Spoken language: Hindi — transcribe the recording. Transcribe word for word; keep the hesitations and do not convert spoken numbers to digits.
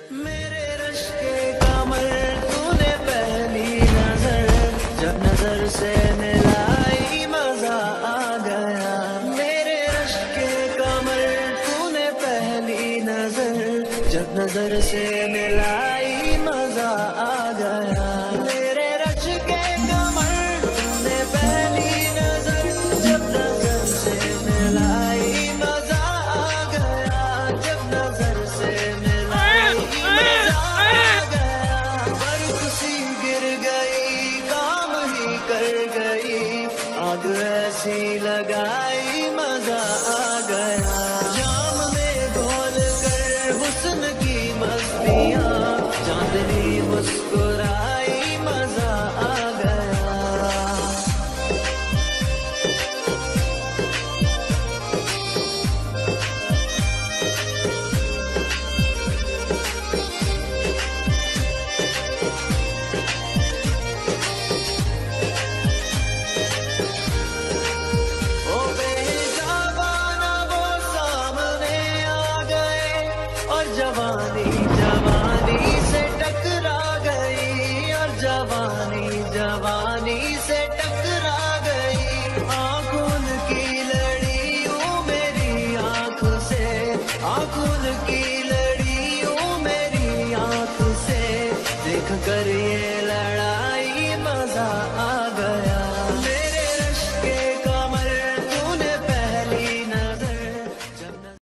मेरे रश के कमर तूने पहली नजर जब नजर से मिलाई मजा आ गया। मेरे रश के कमर तूने पहली नजर जब नजर से मिलाई मजा आ गया। मेरे रश के कमर तूने पहली नजर जब नजर से मिलाई मजा आ गया। जब नजर से कर गई आग ऐसी लगाई मजा आ गया। जाम में घोल कर हुस्न की मस्तियाँ चांदनी मुस्कुराई मजा आ गया। जवानी जवानी से टकरा गई और जवानी जवानी से टकरा गई। आंखों की लड़ियों मेरी आंख से आंखों की लड़ियों मेरी आंख से देख कर ये